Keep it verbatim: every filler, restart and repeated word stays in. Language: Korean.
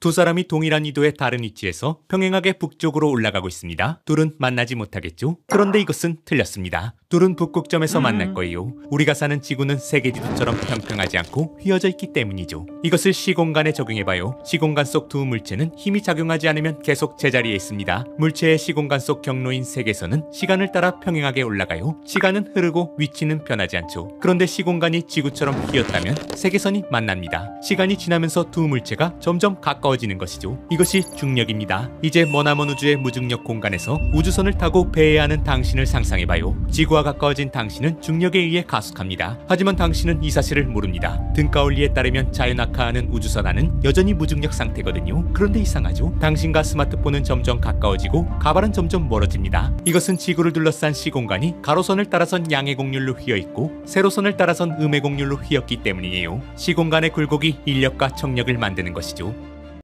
두 사람이 동일한緯도의 다른 위치에서 평행하게 북쪽으로 올라가고 있습니다. 둘은 만나지 못하겠죠? 그런데 이것은 틀렸습니다. 둘은 북극점에서 만날 거예요. 우리가 사는 지구는 세계지도처럼 평평하지 않고 휘어져 있기 때문이죠. 이것을 시공간에 적용해봐요. 시공간 속 두 물체는 힘이 작용하지 않으면 계속 제자리에 있습니다. 물체의 시공간 속 경로인 세계선은 시간을 따라 평행하게 올라가요. 시간은 흐르고 위치는 변하지 않죠. 그런데 시공간이 지구처럼 휘었다면 세계선이 만납니다. 시간이 지나면서 두 물체가 점점 가까워지는 것이죠. 이것이 중력입니다. 이제 머나먼 우주의 무중력 공간에서 우주선을 타고 배회하는 당신을 상상해봐요. 지구와 가까워진 당신은 중력에 의해 가속합니다. 하지만 당신은 이 사실을 모릅니다. 등가올리에 따르면 자연낙하하는 우주선 안은 여전히 무중력 상태거든요. 그런데 이상하죠? 당신과 스마트폰은 점점 가까워지고 가발은 점점 멀어집니다. 이것은 지구를 둘러싼 시공간이 가로선을 따라선 양의 곡률로 휘어있고 세로선을 따라선 음의 곡률로 휘었기 때문이에요. 시공간의 굴곡이 인력과 trọng力을 만드는 것이죠.